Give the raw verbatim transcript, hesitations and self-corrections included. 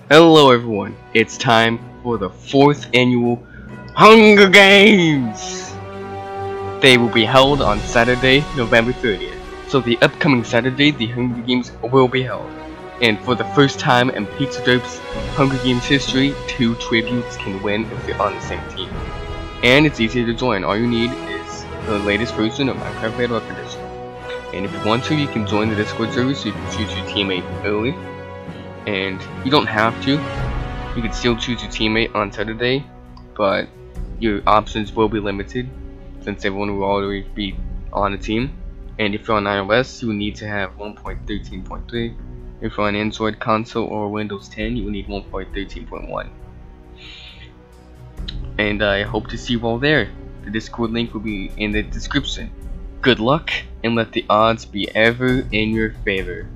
Hello everyone, it's time for the fourth annual Hunger Games! They will be held on Saturday, November thirtieth. So the upcoming Saturday, the Hunger Games will be held. And for the first time in Pizza Derp's Hunger Games history, two tributes can win if they're on the same team. And it's easy to join, all you need is the latest version of Minecraft Bedrock Edition. And if you want to, you can join the Discord server so you can choose your teammate early. And you don't have to. You can still choose your teammate on Saturday, but your options will be limited since everyone will already be on a team. And if you're on iOS, you will need to have one point thirteen point three. If you're on Android console or Windows ten, you will need one point thirteen point one. And I hope to see you all there. The Discord link will be in the description. Good luck, and let the odds be ever in your favor.